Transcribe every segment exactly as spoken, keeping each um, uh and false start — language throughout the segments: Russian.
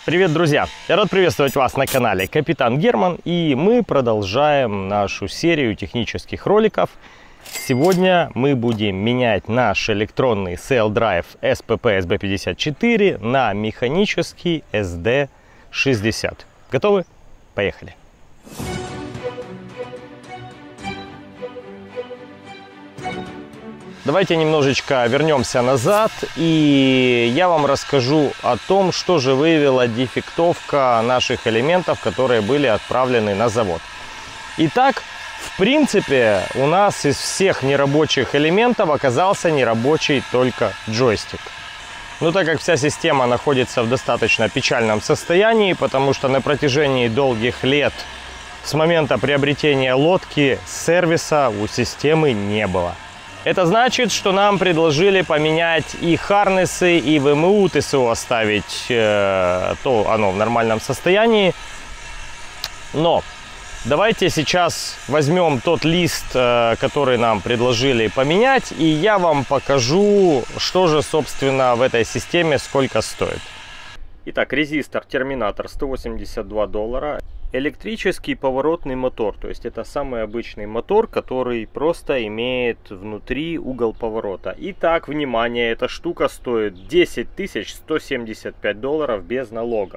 Привет, друзья! Я рад приветствовать вас на канале Капитан Герман, и мы продолжаем нашу серию технических роликов. Сегодня мы будем менять наш электронный Saildrive эс пи пи эс би пятьдесят четыре на механический эс ди шестьдесят. Готовы? Поехали! Давайте немножечко вернемся назад, и я вам расскажу о том, что же выявила дефектовка наших элементов, которые были отправлены на завод. Итак, в принципе, у нас из всех нерабочих элементов оказался нерабочий только джойстик. Но так как вся система находится в достаточно печальном состоянии, потому что на протяжении долгих лет с момента приобретения лодки сервиса у системы не было. Это значит, что нам предложили поменять и харнесы, и ВМУ, ТСО оставить, э, то оно в нормальном состоянии. Но давайте сейчас возьмем тот лист, э, который нам предложили поменять, и я вам покажу, что же, собственно, в этой системе сколько стоит. Итак, резистор терминатор сто восемьдесят два доллара. Электрический поворотный мотор, то есть это самый обычный мотор, который просто имеет внутри угол поворота. Итак, внимание, эта штука стоит десять тысяч сто семьдесят пять долларов без налогов.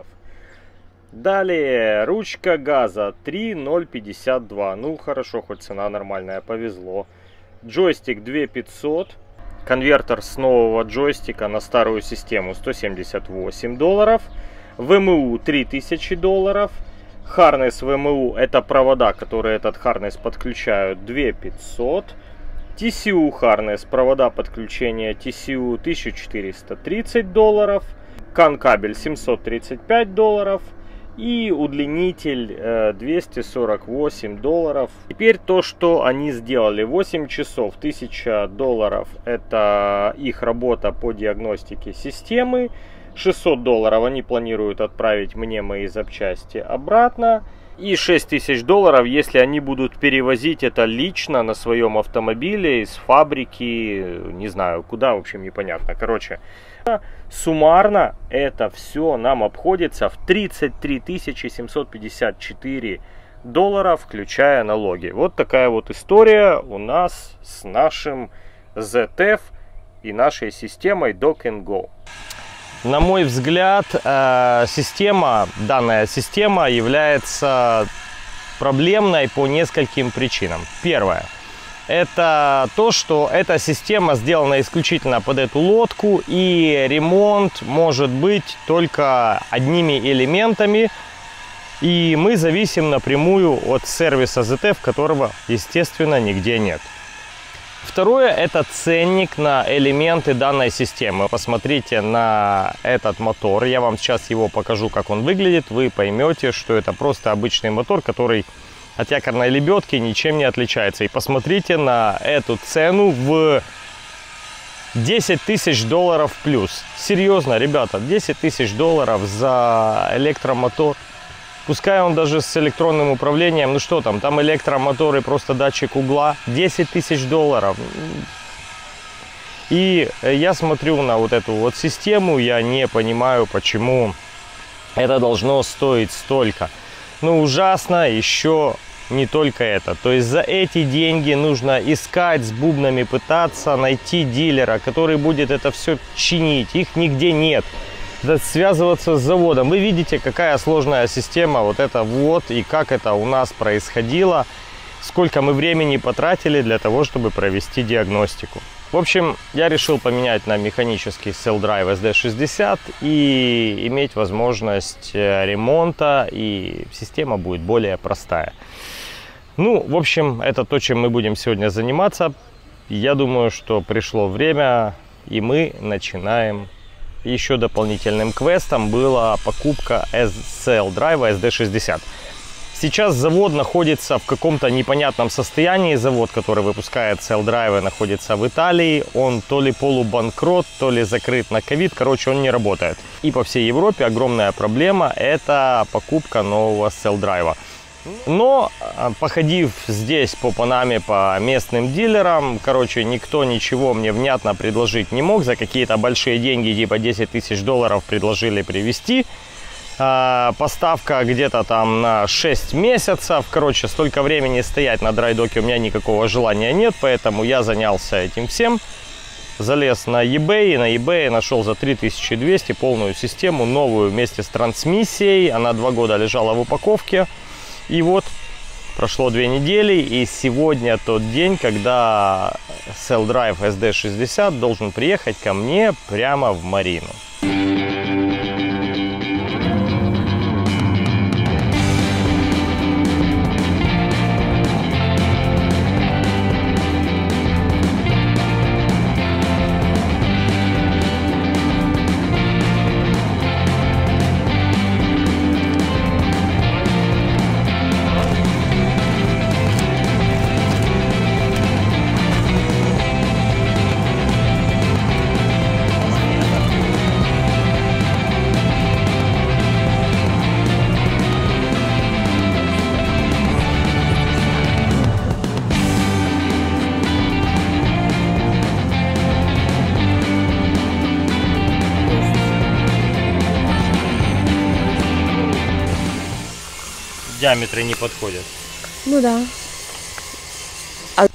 Далее, ручка газа три тысячи ноль пятьдесят два, ну хорошо, хоть цена нормальная, повезло. Джойстик две тысячи пятьсот, конвертер с нового джойстика на старую систему сто семьдесят восемь долларов, ВМУ три тысячи долларов. Харнес ВМУ — это провода, которые этот харнес подключают, две тысячи пятьсот. ти си ю харнес, провода подключения ти си ю тысяча четыреста тридцать долларов. кан кабель семьсот тридцать пять долларов. И удлинитель э, двести сорок восемь долларов. Теперь то, что они сделали. восемь часов, тысяча долларов. Это их работа по диагностике системы. шестьсот долларов они планируют отправить мне мои запчасти обратно. И шесть тысяч долларов, если они будут перевозить это лично на своем автомобиле из фабрики, не знаю куда, в общем непонятно. Короче, суммарно это все нам обходится в тридцать три тысячи семьсот пятьдесят четыре доллара, включая налоги. Вот такая вот история у нас с нашим зет эф и нашей системой Dock and Go. На мой взгляд, система, данная система является проблемной по нескольким причинам. Первое – это то, что эта система сделана исключительно под эту лодку, и ремонт может быть только одними элементами, и мы зависим напрямую от сервиса зет эф, которого, естественно, нигде нет. Второе – это ценник на элементы данной системы. Посмотрите на этот мотор. Я вам сейчас его покажу, как он выглядит. Вы поймете, что это просто обычный мотор, который от якорной лебедки ничем не отличается. И посмотрите на эту цену в десять тысяч долларов плюс. Серьезно, ребята, десять тысяч долларов за электромотор. Пускай он даже с электронным управлением, ну что там, там электромотор и просто датчик угла, десять тысяч долларов. И я смотрю на вот эту вот систему, я не понимаю, почему это должно стоить столько. Ну ужасно еще не только это. То есть за эти деньги нужно искать с бубнами, пытаться найти дилера, который будет это все чинить. Их нигде нет. Связываться с заводом. Вы видите, какая сложная система вот это вот, и как это у нас происходило, сколько мы времени потратили для того, чтобы провести диагностику. В общем, я решил поменять на механический Saildrive эс ди шестьдесят и иметь возможность ремонта, и система будет более простая. Ну, в общем, это то, чем мы будем сегодня заниматься. Я думаю, что пришло время, и мы начинаем. Еще дополнительным квестом была покупка Saildrive эс ди шестьдесят. Сейчас завод находится в каком-то непонятном состоянии. Завод, который выпускает Saildrive, находится в Италии. Он то ли полубанкрот, то ли закрыт на ковид. Короче, он не работает. И по всей Европе огромная проблема – это покупка нового Saildrive. Но, походив здесь по Панаме, по местным дилерам, короче, никто ничего мне внятно предложить не мог. За какие-то большие деньги, типа десять тысяч долларов, предложили привезти. Поставка где-то там на шесть месяцев. Короче, столько времени стоять на драйдоке у меня никакого желания нет, поэтому я занялся этим всем. Залез на eBay, и на eBay нашел за три тысячи двести полную систему, новую вместе с трансмиссией. Она два года лежала в упаковке. И вот, прошло две недели, и сегодня тот день, когда Saildrive эс ди шестьдесят должен приехать ко мне прямо в Марину. Диаметры не подходят. Ну да. А...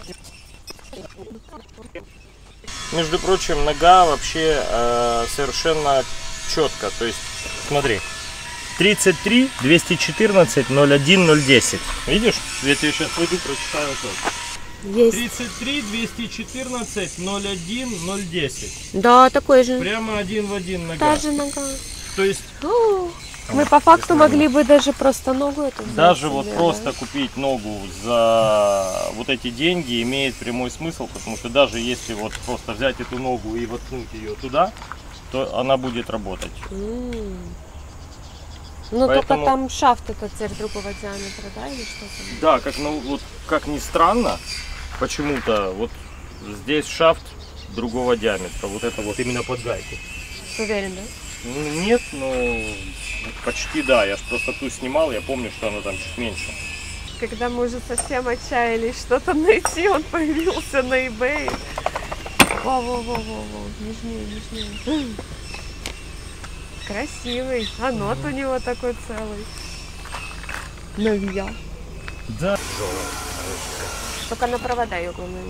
Между прочим, нога вообще э, совершенно четко. То есть, смотри, тридцать три двести четырнадцать ноль один ноль десять. Видишь? Я тебе сейчас пойду прочитаю тоже. Есть. тридцать три двести четырнадцать ноль один ноль десять. Да, такой же. Прямо один в один нога. Та же нога. То есть... О, мы по факту могли бы даже просто ногу эту взять. Даже себе, вот да? просто купить ногу за вот эти деньги имеет прямой смысл, потому что даже если вот просто взять эту ногу и воткнуть ее туда, то она будет работать. Mm. Ну Поэтому... только там шафт этот теперь другого диаметра, да, или что-то? Да, как, ну, вот, как ни странно, почему-то вот здесь шафт другого диаметра, вот это вот именно под гайку. Уверен, да? Нет, ну почти да, я ж просто ту снимал, я помню, что она там чуть меньше. Когда мы уже совсем отчаялись что-то найти, он появился на eBay. Во-во-во-во-во, нежнее, нежнее. Красивый, а нот у него такой целый. Новья. Да. Только на провода ее, главное.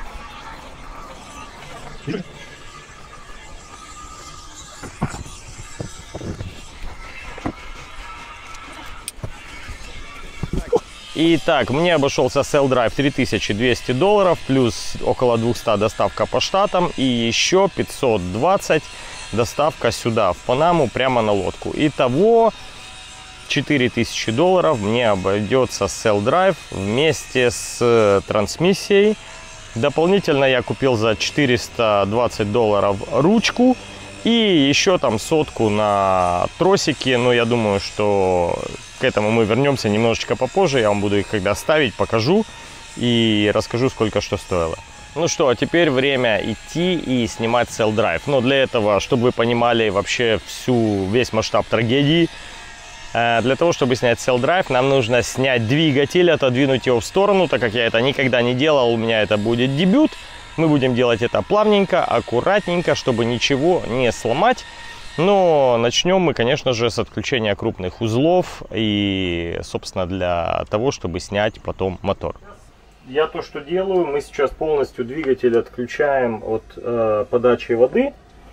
Итак, мне обошелся Saildrive три тысячи двести долларов, плюс около двухсот доставка по штатам и еще пятьсот двадцать доставка сюда, в Панаму, прямо на лодку. Итого четыре тысячи долларов мне обойдется Saildrive вместе с трансмиссией. Дополнительно я купил за четыреста двадцать долларов ручку и еще там сотку на тросики, но я думаю, что к этому мы вернемся немножечко попозже. Я вам буду их когда ставить, покажу и расскажу, сколько что стоило. Ну что, а теперь время идти и снимать Saildrive. Но для этого, чтобы вы понимали вообще всю, весь масштаб трагедии, для того, чтобы снять Saildrive, нам нужно снять двигатель, отодвинуть его в сторону, так как я это никогда не делал, у меня это будет дебют. Мы будем делать это плавненько, аккуратненько, чтобы ничего не сломать. Но начнем мы, конечно же, с отключения крупных узлов и, собственно, для того, чтобы снять потом мотор. Я то, что делаю, мы сейчас полностью двигатель отключаем от э, подачи воды.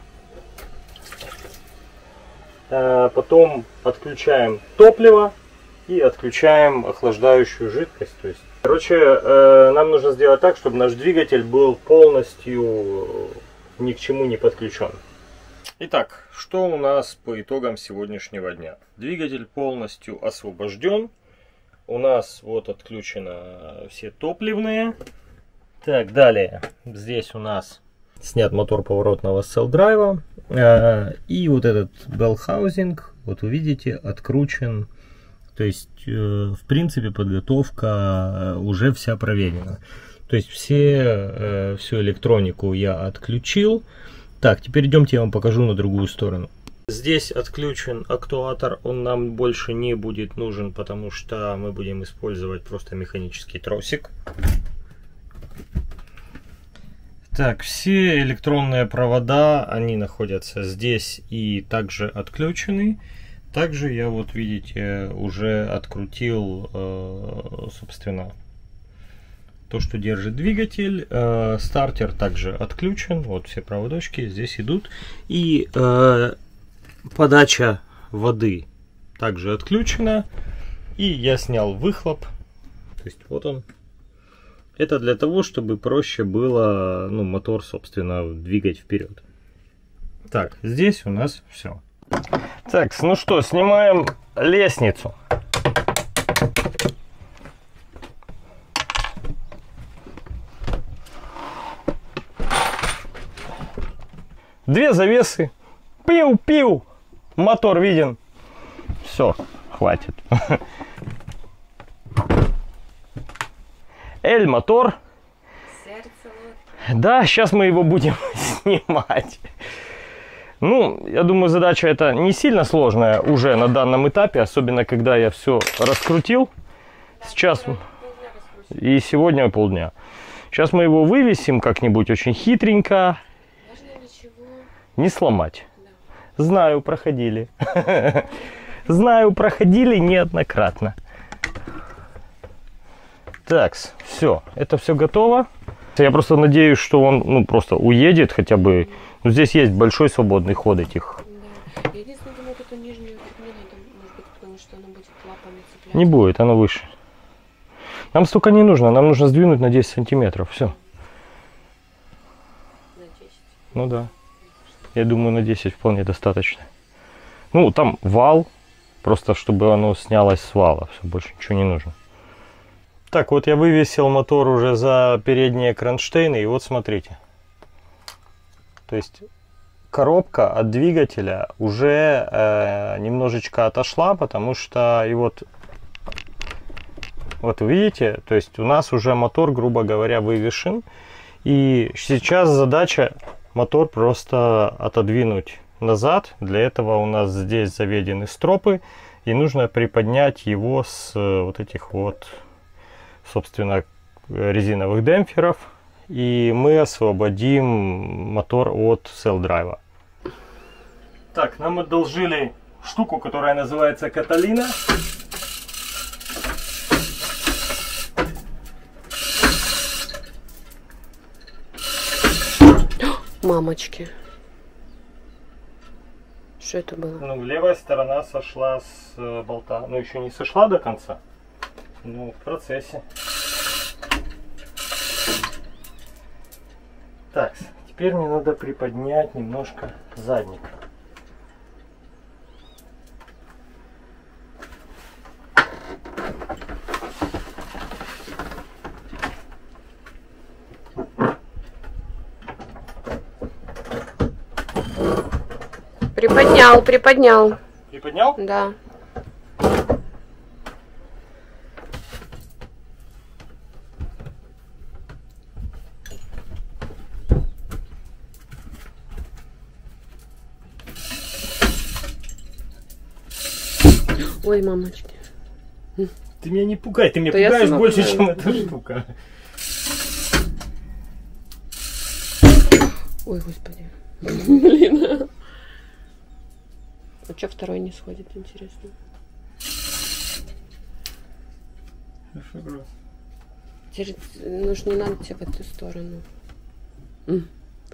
Э, потом отключаем топливо и отключаем охлаждающую жидкость. То есть, короче, э, нам нужно сделать так, чтобы наш двигатель был полностью ни к чему не подключен. Итак, что у нас по итогам сегодняшнего дня? Двигатель полностью освобожден. У нас вот отключено все топливные. Так, далее. Здесь у нас снят мотор поворотного Saildrive. И вот этот bell housing, вот увидите, откручен. То есть, в принципе, подготовка уже вся проверена. То есть, все, всю электронику я отключил. Так, теперь идемте, я вам покажу на другую сторону. Здесь отключен актуатор, он нам больше не будет нужен, потому что мы будем использовать просто механический тросик. Так, все электронные провода, они находятся здесь и также отключены. Также я вот, видите, уже открутил, собственно, то, что держит двигатель. Стартер также отключен. Вот все проводочки здесь идут. И подача воды также отключена. И я снял выхлоп. То есть вот он. Это для того, чтобы проще было, ну, мотор, собственно, двигать вперед. Так, здесь у нас все. Так, ну что, снимаем лестницу. Две завесы. Пиу-пиу. Мотор виден. Все, хватит. Эль-мотор. Да, сейчас мы его будем снимать. Ну, я думаю, задача эта не сильно сложная уже на данном этапе, особенно когда я все раскрутил. Сейчас и сегодня полдня. Сейчас мы его вывесим как-нибудь очень хитренько. Не сломать. Знаю, проходили. Знаю, проходили неоднократно. Так, все, это все готово. Я просто надеюсь, что он, ну, просто уедет хотя бы. Ну, здесь есть большой свободный ход этих. Да. Я единственное думаю, эту нижнюю не надо, может быть, потому что она будет лапами цеплять. Не будет, она выше. Нам столько не нужно, нам нужно сдвинуть на десять сантиметров, все. На десять? Ну да. Я думаю, на десять вполне достаточно. Ну, там вал, просто чтобы оно снялось с вала, все, больше ничего не нужно. Так, вот я вывесил мотор уже за передние кронштейны, и вот смотрите. То есть коробка от двигателя уже э, немножечко отошла, потому что, и вот, вот видите, то есть у нас уже мотор, грубо говоря, вывешен. И сейчас задача мотор просто отодвинуть назад. Для этого у нас здесь заведены стропы, и нужно приподнять его с вот этих вот, собственно, резиновых демпферов, и мы освободим мотор от селл-драйва. Так, нам одолжили штуку, которая называется Каталина. Мамочки. Что это было? Ну, левая сторона сошла с болта. Ну, еще не сошла до конца. Ну, в процессе. Так, теперь мне надо приподнять немножко задник. Приподнял, приподнял. Приподнял? Да. Ой, мамочки. Ты меня не пугай, ты меня Да пугаешь больше, пугаю. чем эта штука. Ой, господи. Блин. А что второй не сходит, интересно? Теперь, ну ж не надо тебе в эту сторону. М.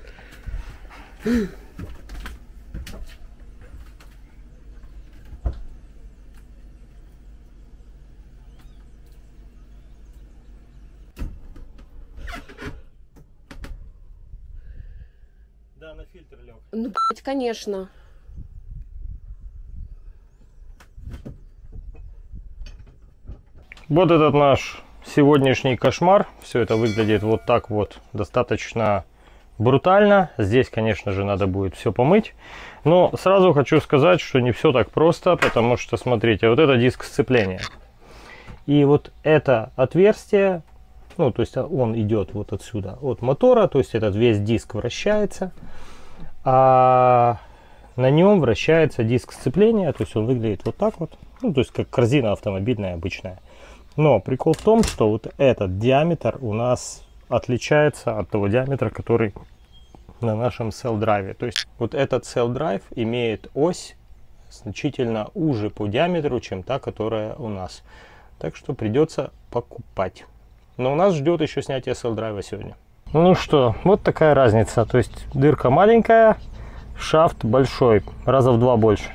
Да, на фильтр лег. Ну, блядь, конечно. Вот этот наш сегодняшний кошмар. Все это выглядит вот так вот, достаточно брутально. Здесь, конечно же, надо будет все помыть. Но сразу хочу сказать, что не все так просто, потому что, смотрите, вот это диск сцепления. И вот это отверстие, ну, то есть он идет вот отсюда, от мотора, то есть этот весь диск вращается, а на нем вращается диск сцепления, то есть он выглядит вот так вот, ну, то есть как корзина автомобильная обычная. Но прикол в том, что вот этот диаметр у нас отличается от того диаметра, который на нашем селл-драйве. То есть вот этот селл-драйв имеет ось значительно уже по диаметру, чем та, которая у нас. Так что придется покупать. Но у нас ждет еще снятие эс эл-драйва сегодня. Ну что, вот такая разница. То есть дырка маленькая, шафт большой, раза в два больше.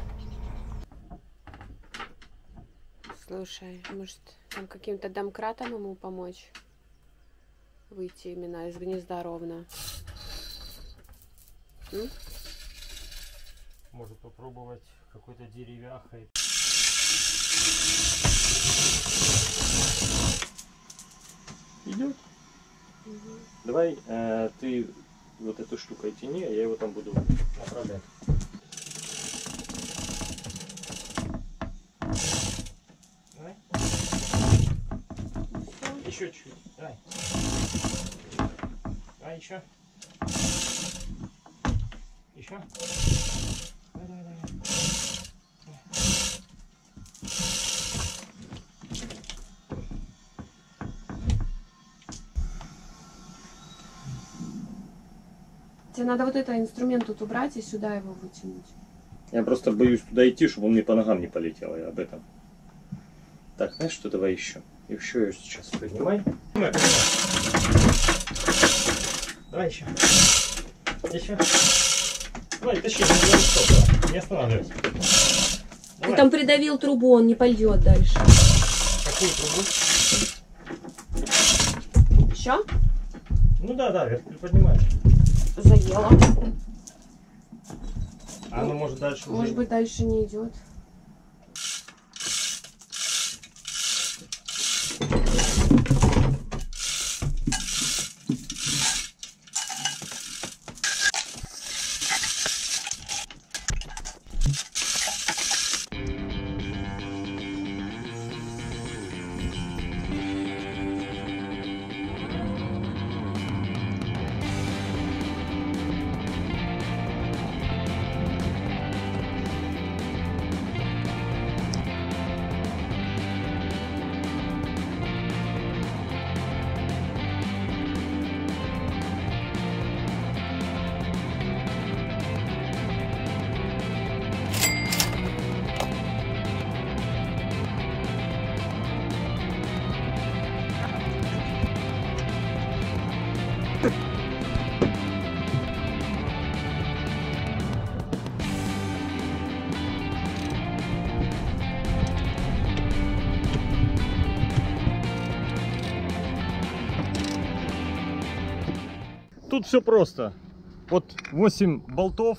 Слушай, может там каким-то домкратом ему помочь выйти именно из гнезда ровно? М? Может попробовать какой-то деревяхой. Идет. Угу. Давай э, ты вот эту штуку тяни, а я его там буду направлять. Давай. Еще чуть. Давай. Давай еще. Еще. Давай, давай, давай. Тебе надо вот этот инструмент тут убрать и сюда его вытянуть. Я просто боюсь туда идти, чтобы он мне по ногам не полетел, я об этом. Так, знаешь что, давай еще. Еще ее сейчас поднимай. Давай еще. Еще. Давай, тащи, не останавливайся. Ты там придавил трубу, он не пойдет дальше. Какую трубу? Еще? Ну да, да, вверх приподнимай. Заела. А оно может дальше уже... Может быть, дальше не идет. Тут все просто. Вот восемь болтов.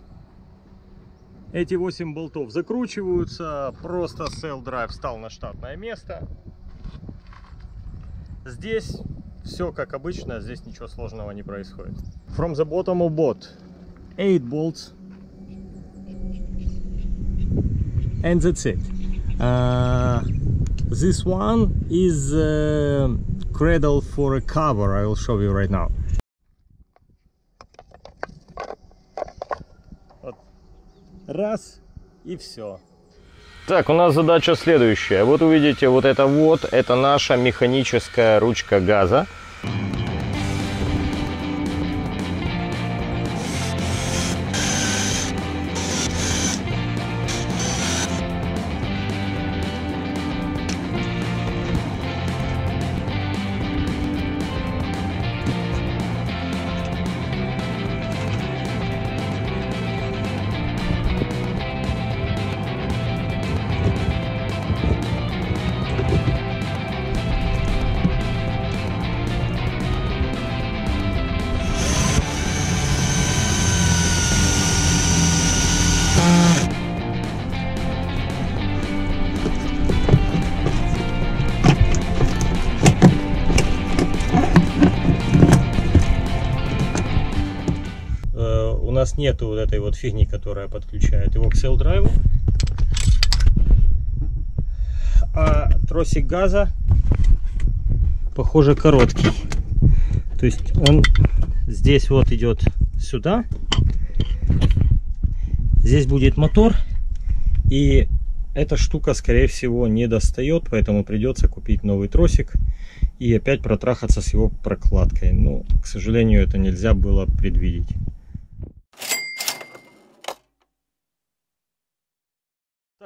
Эти восемь болтов закручиваются. Просто эс эл-драйв встал на штатное место. Здесь все как обычно. Здесь ничего сложного не происходит. From the bottom of boat. eight bolts. And that's it. Uh, this one is a cradle for a cover. I will show you right now. Раз и все. Так, у нас задача следующая. Вот увидите, вот это вот, это наша механическая ручка газа. У нас нету вот этой вот фигни, которая подключает его к эс эл-драйву. А тросик газа, похоже, короткий. То есть он здесь вот идет сюда. Здесь будет мотор. И эта штука, скорее всего, не достает. Поэтому придется купить новый тросик. И опять протрахаться с его прокладкой. Но, к сожалению, это нельзя было предвидеть.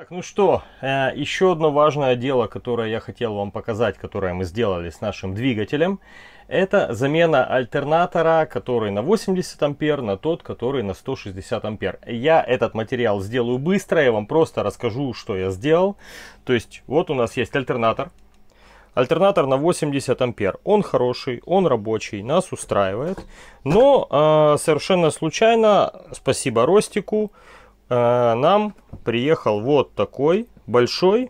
Так, ну что, э, еще одно важное дело, которое я хотел вам показать, которое мы сделали с нашим двигателем, это замена альтернатора, который на восемьдесят ампер, на тот, который на сто шестьдесят ампер. Я этот материал сделаю быстро, я вам просто расскажу, что я сделал. То есть, вот у нас есть альтернатор. Альтернатор на восемьдесят ампер. Он хороший, он рабочий, нас устраивает. Но э, совершенно случайно, спасибо Ростику, э, нам приехал вот такой большой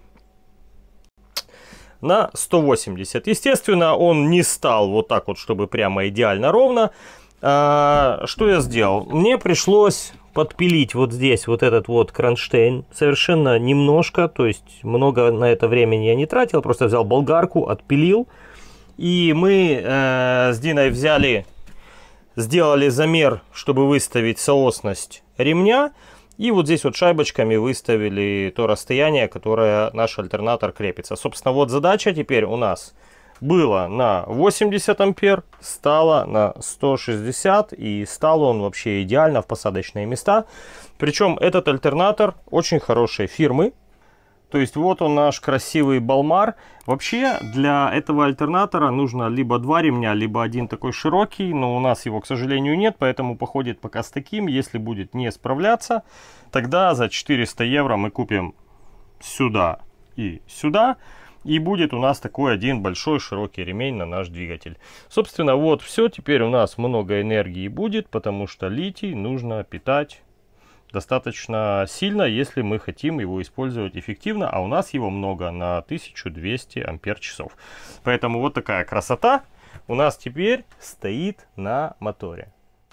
на сто восемьдесят. Естественно, он не стал вот так вот, чтобы прямо идеально ровно. А, что я сделал? Мне пришлось подпилить вот здесь вот этот вот кронштейн. Совершенно немножко, то есть много на это времени я не тратил. Просто взял болгарку, отпилил. И мы э, с Диной взяли, сделали замер, чтобы выставить соосность ремня. И вот здесь вот шайбочками выставили то расстояние, которое наш альтернатор крепится. Собственно, вот задача теперь у нас была на восемьдесят ампер, стала на сто шестьдесят, и стал он вообще идеально в посадочные места. Причем этот альтернатор очень хорошей фирмы. То есть вот он наш красивый Балмар. Вообще для этого альтернатора нужно либо два ремня, либо один такой широкий. Но у нас его, к сожалению, нет, поэтому походит пока с таким. Если будет не справляться, тогда за четыреста евро мы купим сюда и сюда. И будет у нас такой один большой широкий ремень на наш двигатель. Собственно, вот все. Теперь у нас много энергии будет, потому что литий нужно питать достаточно сильно, если мы хотим его использовать эффективно, а у нас его много, на тысячу двести ампер часов. Поэтому вот такая красота у нас теперь стоит на моторе.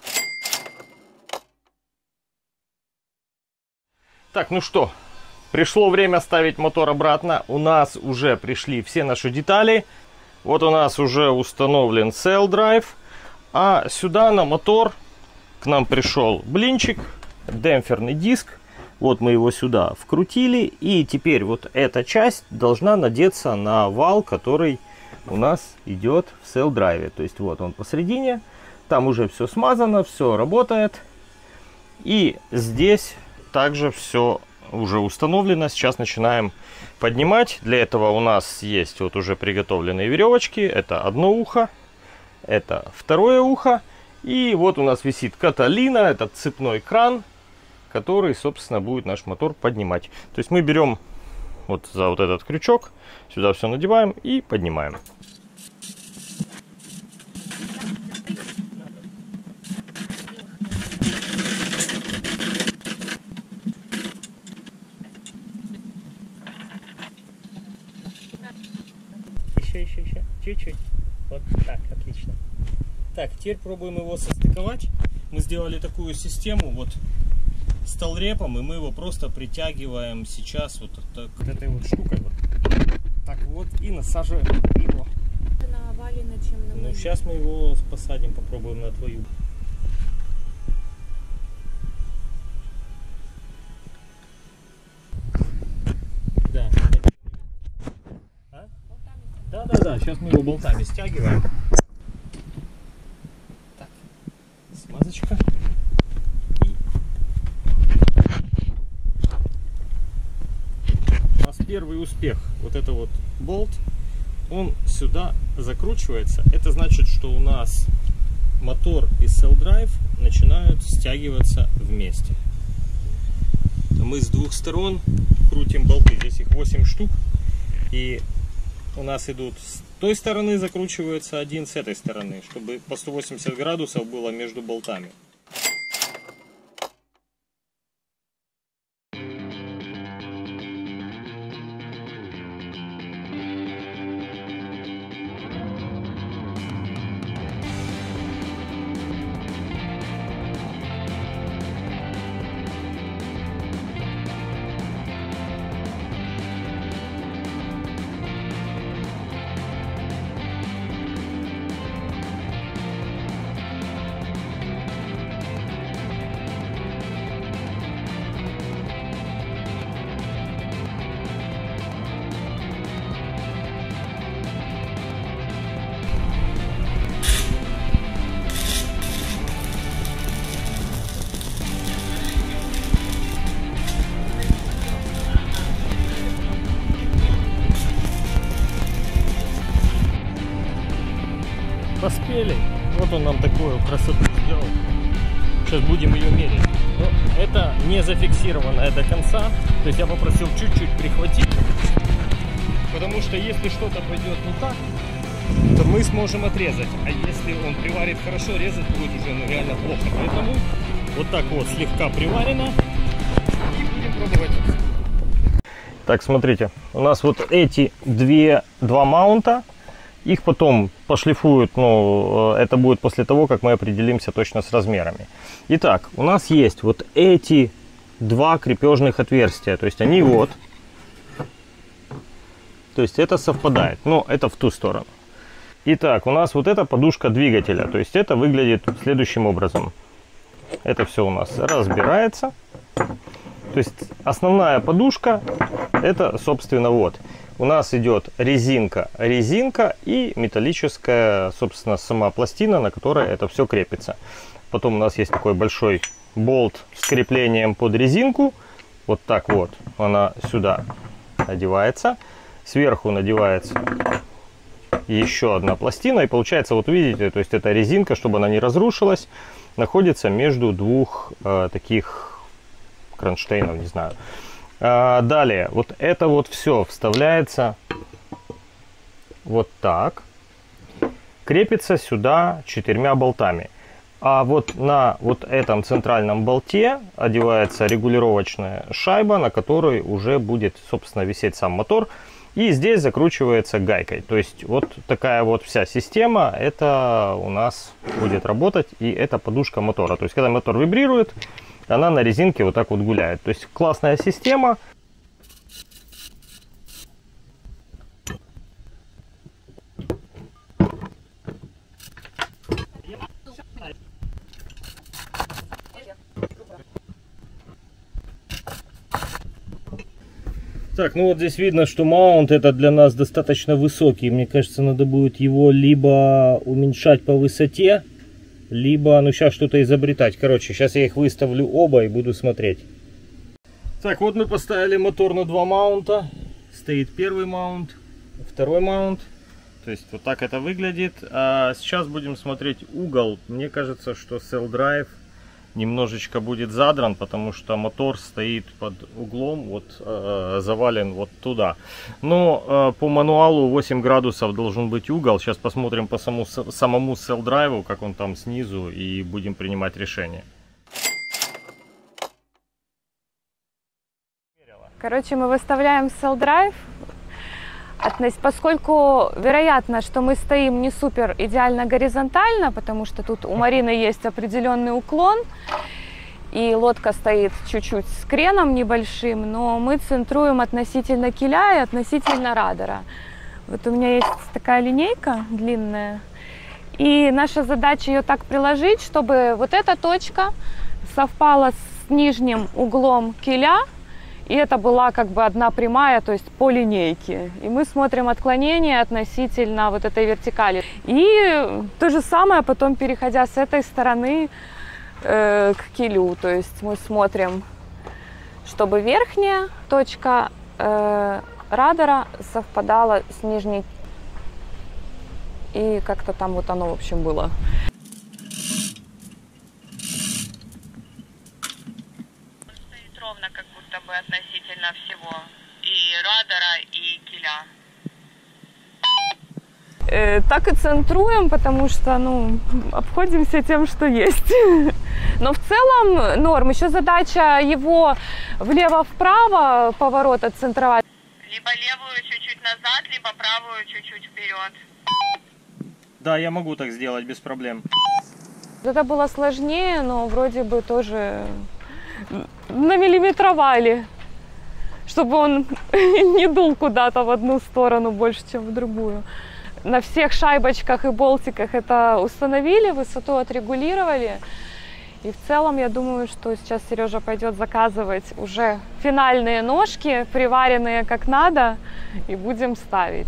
Так, ну что, пришло время ставить мотор обратно. У нас уже пришли все наши детали. Вот у нас уже установлен Saildrive, а сюда на мотор к нам пришел блинчик, демпферный диск. Вот мы его сюда вкрутили, и теперь вот эта часть должна надеться на вал, который у нас идет в Saildrive. То есть вот он посередине, там уже все смазано, все работает. И здесь также все уже установлено. Сейчас начинаем поднимать. Для этого у нас есть вот уже приготовленные веревочки. Это одно ухо, это второе ухо. И вот у нас висит Каталина, это цепной кран, который, собственно, будет наш мотор поднимать. То есть мы берем вот за вот этот крючок, сюда все надеваем и поднимаем. Еще, еще, еще, чуть-чуть. Вот так, отлично. Так, теперь пробуем его состыковать. Мы сделали такую систему вот с талрепом, и мы его просто притягиваем сейчас вот, так, вот этой вот штукой вот так вот и насаживаем его. На Валина, чем на Ну сейчас мы его посадим, попробуем на твою. Да. А? Да, да, да. Сейчас мы его болтами стягиваем. Так, смазочка. Первый успех, вот это вот болт, он сюда закручивается. Это значит, что у нас мотор и Saildrive начинают стягиваться вместе. Мы с двух сторон крутим болты, здесь их восемь штук, и у нас идут с той стороны закручивается один, с этой стороны, чтобы по сто восемьдесят градусов было между болтами. поспели. Вот он нам такую красоту сделал. Сейчас будем ее мерить. Но это не зафиксированное до конца. То есть я попросил чуть-чуть прихватить. Потому что если что-то пойдет не так, то мы сможем отрезать. А если он приварит хорошо, резать будет уже ну, реально плохо. Поэтому вот так вот слегка приварено. И будем пробовать. Так, смотрите. У нас вот эти две, два маунта. Их потом пошлифуют, ну, это будет после того, как мы определимся точно с размерами. Итак, у нас есть вот эти два крепежных отверстия. То есть они вот. То есть это совпадает. Но это в ту сторону. Итак, у нас вот эта подушка двигателя. То есть это выглядит следующим образом. Это все у нас разбирается. То есть основная подушка, это, собственно, вот. У нас идет резинка, резинка и металлическая, собственно, сама пластина, на которой это все крепится. Потом у нас есть такой большой болт с креплением под резинку. Вот так вот она сюда одевается. Сверху надевается еще одна пластина. И получается, вот видите, то есть эта резинка, чтобы она не разрушилась, находится между двух э, таких кронштейнов, не знаю. А, далее, вот это вот все вставляется вот так. Крепится сюда четырьмя болтами. А вот на вот этом центральном болте одевается регулировочная шайба, на которой уже будет, собственно, висеть сам мотор. И здесь закручивается гайкой. То есть вот такая вот вся система, это у нас будет работать. И это подушка мотора. То есть когда мотор вибрирует, она на резинке вот так вот гуляет. То есть классная система. Так, ну вот здесь видно, что маунт это для нас достаточно высокий. Мне кажется, надо будет его либо уменьшать по высоте, либо, ну, сейчас что-то изобретать. Короче, сейчас я их выставлю оба и буду смотреть. Так, вот мы поставили мотор на два маунта. Стоит первый маунт, второй маунт. То есть вот так это выглядит. А сейчас будем смотреть угол. Мне кажется, что Cell Drive немножечко будет задран, потому что мотор стоит под углом, вот э, завален вот туда. Но э, по мануалу восемь градусов должен быть угол. Сейчас посмотрим по самому, самому Cell Drive, как он там снизу, и будем принимать решение. Короче, мы выставляем Cell Drive. Поскольку вероятно, что мы стоим не супер идеально горизонтально, потому что тут у Марины есть определенный уклон, и лодка стоит чуть-чуть с креном небольшим, но мы центруем относительно киля и относительно радара. Вот у меня есть такая линейка длинная, и наша задача ее так приложить, чтобы вот эта точка совпала с нижним углом киля, и это была как бы одна прямая, то есть по линейке. И мы смотрим отклонение относительно вот этой вертикали. И то же самое потом, переходя с этой стороны э, к килю. То есть мы смотрим, чтобы верхняя точка э, радара совпадала с нижней. И как-то там вот оно, в общем, было. Как будто бы относительно всего и радара, и киля. Э, так и центруем, потому что, ну, обходимся тем, что есть. Но в целом норм. Еще задача его влево-вправо поворота центровать. Либо левую чуть-чуть назад, либо правую чуть-чуть вперед. Да, я могу так сделать без проблем. Это было сложнее, но вроде бы тоже намиллиметровали, чтобы он не дул куда-то в одну сторону больше, чем в другую. На всех шайбочках и болтиках это установили, высоту отрегулировали. И в целом, я думаю, что сейчас Сережа пойдет заказывать уже финальные ножки, приваренные как надо, и будем ставить.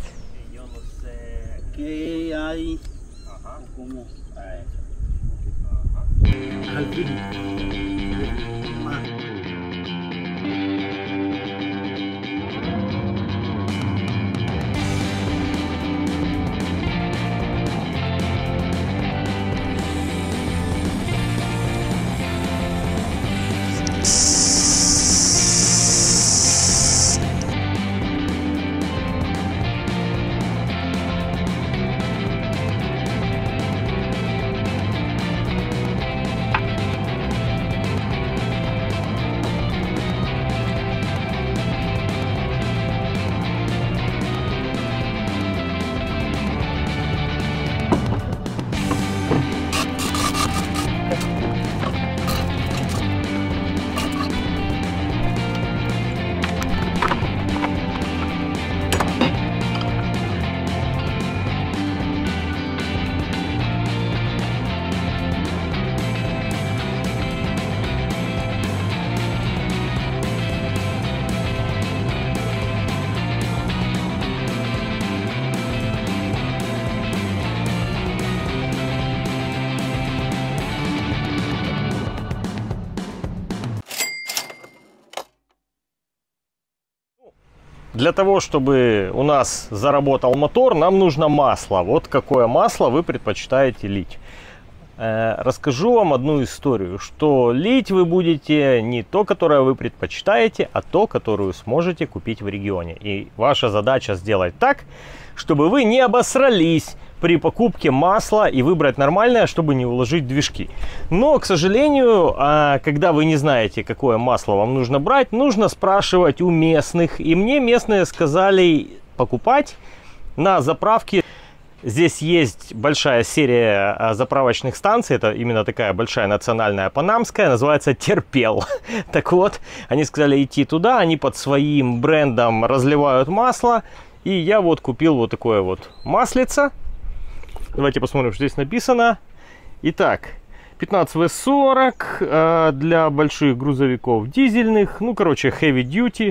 Для того, чтобы у нас заработал мотор, нам нужно масло. Вот какое масло вы предпочитаете лить. Расскажу вам одну историю, что лить вы будете не то, которое вы предпочитаете, а то, которую сможете купить в регионе. И ваша задача сделать так, чтобы вы не обосрались при покупке масла и выбрать нормальное, чтобы не уложить движки. Но, к сожалению, когда вы не знаете, какое масло вам нужно брать, нужно спрашивать у местных. И мне местные сказали покупать на заправке. Здесь есть большая серия заправочных станций, это именно такая большая национальная панамская, называется Терпел. Так вот, они сказали идти туда, они под своим брендом разливают масло, и я вот купил вот такое вот маслице. Давайте посмотрим, что здесь написано. Итак, пятнадцать вэ сорок э, для больших грузовиков дизельных, ну, короче, heavy duty.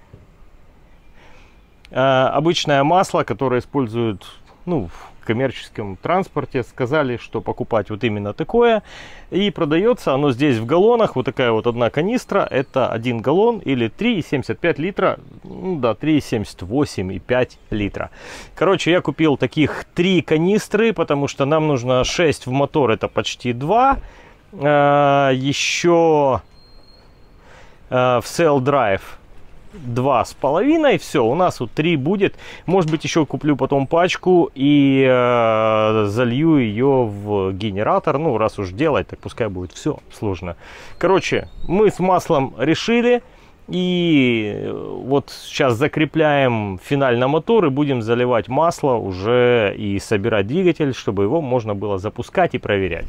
Э, обычное масло, которое используют, ну, в коммерческом транспорте. Сказали, что покупать вот именно такое. И продается оно здесь в галлонах. Вот такая вот одна канистра. Это один галлон или три и семьдесят пять литра. Ну да, три и семьдесят восемь и пять литра. Короче, я купил таких три канистры, потому что нам нужно шесть в мотор. Это почти два. А, еще а, в Sail Drive два с половиной, все, у нас вот три будет. Может быть, еще куплю потом пачку и э, залью ее в генератор. Ну, раз уж делать, так пускай будет все сложно. Короче, мы с маслом решили. И вот сейчас закрепляем финально мотор и будем заливать масло уже и собирать двигатель, чтобы его можно было запускать и проверять.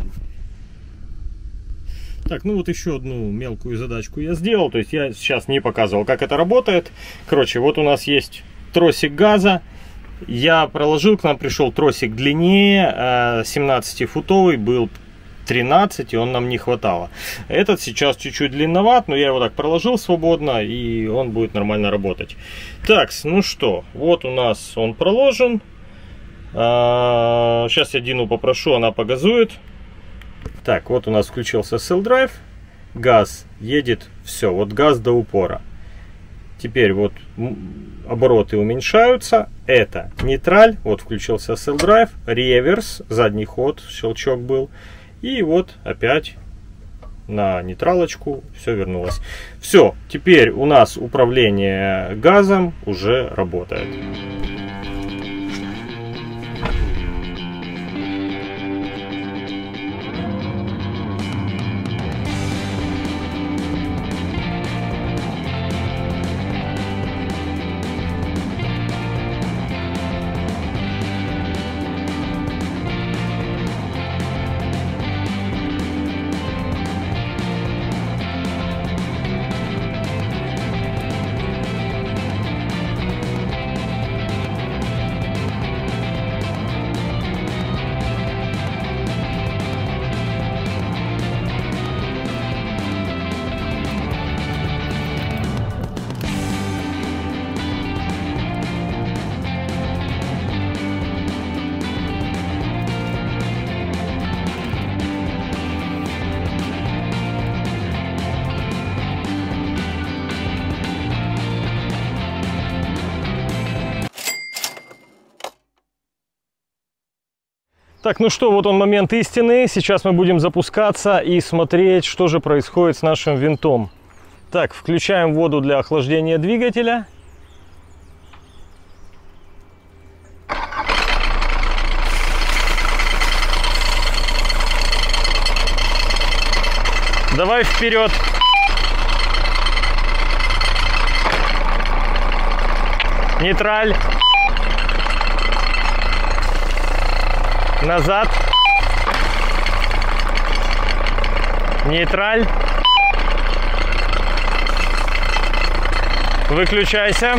Так, ну вот еще одну мелкую задачку я сделал. То есть я сейчас не показывал, как это работает. Короче, вот у нас есть тросик газа. Я проложил, к нам пришел тросик длиннее, семнадцатифутовый, был тринадцать, и он нам не хватало. Этот сейчас чуть-чуть длинноват, но я его так проложил свободно, и он будет нормально работать. Так, ну что, вот у нас он проложен. Сейчас я Дину попрошу, она погазует. Так, вот у нас включился Sail Drive, газ едет, все, вот газ до упора. Теперь вот обороты уменьшаются, это нейтраль, вот включился Sail Drive, реверс, задний ход, щелчок был, и вот опять на нейтралочку все вернулось. Все, теперь у нас управление газом уже работает. Так, ну что, вот он момент истины. Сейчас мы будем запускаться и смотреть, что же происходит с нашим винтом. Так, включаем воду для охлаждения двигателя. Давай вперед. Нейтраль. Назад. Нейтраль. Выключайся.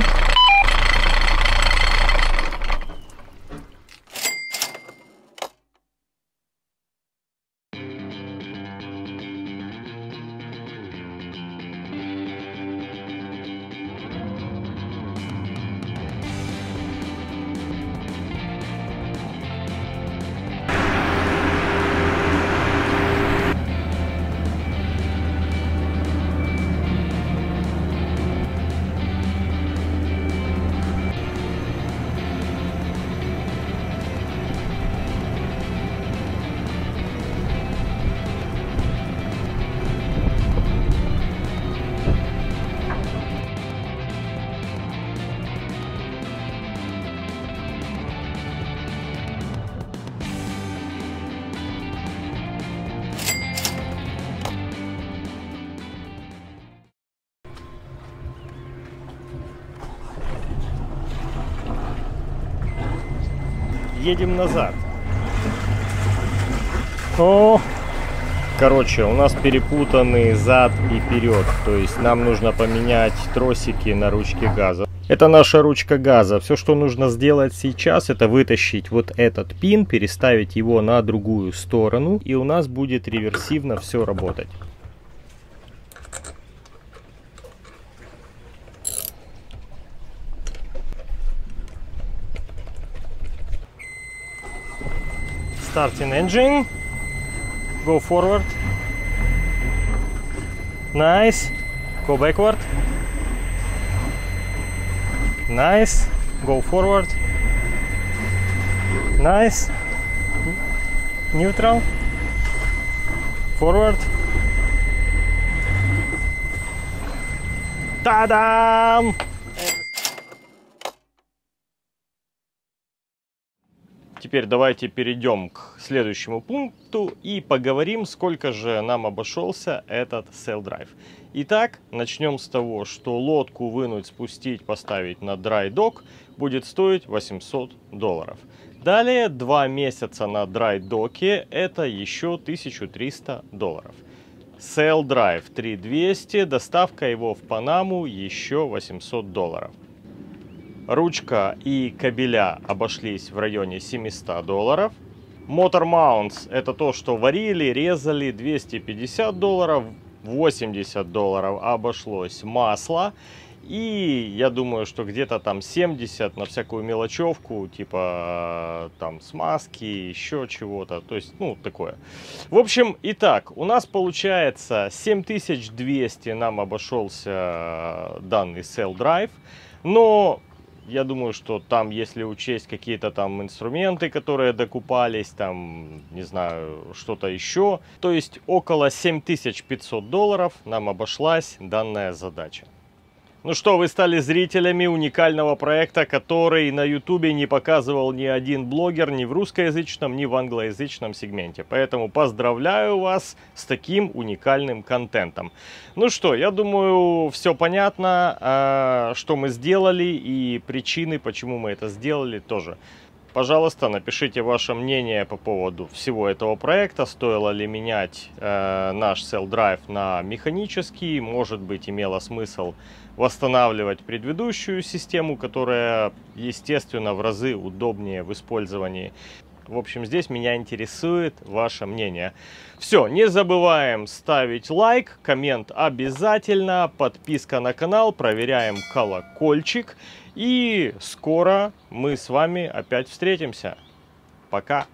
едем назад. О! Короче, у нас перепутаны зад и вперед. То есть нам нужно поменять тросики на ручке газа. Это наша ручка газа. Все, что нужно сделать сейчас, это вытащить вот этот пин, переставить его на другую сторону. И у нас будет реверсивно все работать. Starting engine. Go forward. Nice. Go backward. Nice. Go forward. Nice. Neutral. Forward. Та-дам! Теперь давайте перейдем к следующему пункту и поговорим, сколько же нам обошелся этот Sail Drive. Итак, начнем с того, что лодку вынуть, спустить, поставить на dry dock будет стоить восемьсот долларов. Далее два месяца на dry доке это еще тысяча триста долларов. Sail Drive три тысячи двести, доставка его в Панаму еще восемьсот долларов. Ручка и кабеля обошлись в районе семисот долларов. Motor Mounts — это то, что варили, резали, двести пятьдесят долларов. восемьдесят долларов обошлось масло. И я думаю, что где-то там семьдесят на всякую мелочевку, типа там смазки, еще чего-то. То есть, ну, такое. В общем, итак, у нас получается семь тысяч двести нам обошелся данный Sail Drive. Но я думаю, что там, если учесть какие-то там инструменты, которые докупались, там, не знаю, что-то еще, то есть около семь тысяч пятьсот долларов нам обошлась данная задача. Ну что, вы стали зрителями уникального проекта, который на ютубе не показывал ни один блогер ни в русскоязычном, ни в англоязычном сегменте. Поэтому поздравляю вас с таким уникальным контентом. Ну что, я думаю, все понятно, что мы сделали, и причины, почему мы это сделали, тоже. Пожалуйста, напишите ваше мнение по поводу всего этого проекта. Стоило ли менять э, наш Sail Drive на механический? Может быть, имело смысл восстанавливать предыдущую систему, которая, естественно, в разы удобнее в использовании. В общем, здесь меня интересует ваше мнение. Все, не забываем ставить лайк, коммент обязательно, подписка на канал, проверяем колокольчик. И скоро мы с вами опять встретимся. Пока!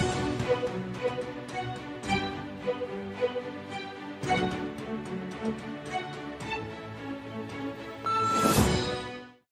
Thank you.